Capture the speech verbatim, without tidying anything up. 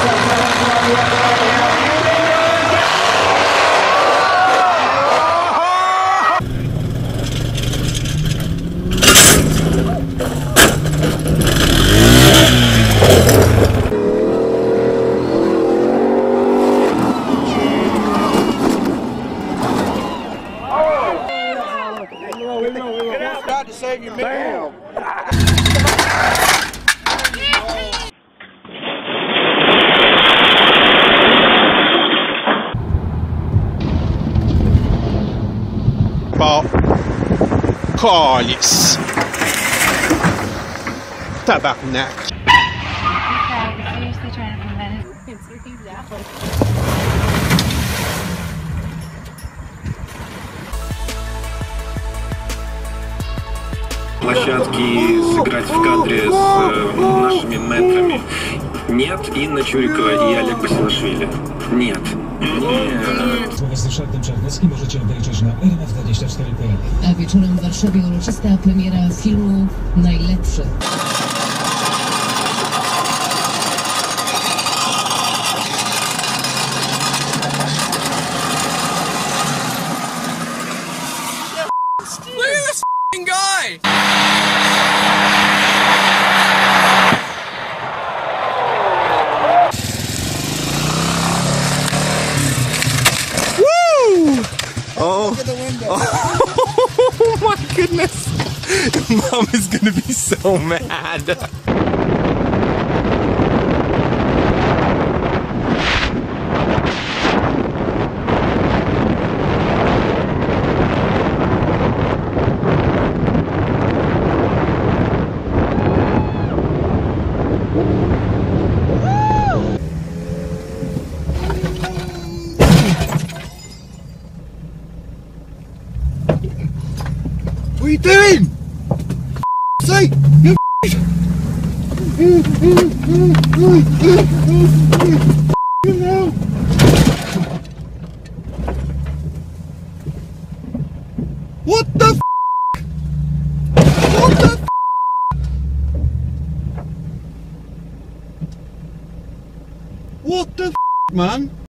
Tried to save your man. Bom, colhes. Tabarnak. Seriously trying to prevent it. Площадки сыграть в кадре с э, нашими мэтрами. Нет. Инна Чурикова и Олег Басилашвили. Нет. Нет. Słowa z Ryszardem Czarneckim możecie obejrzeć na R M F dwadzieścia cztery kropka p l. A wieczorem w Warszawie uroczysta premiera filmu Najlepszy. Look at this f***ing guy! Woo! Oh. Look at the window. Oh my goodness. Mom is gonna be so mad. What are you doing? For sake, you What the f? What the f? What the f, man?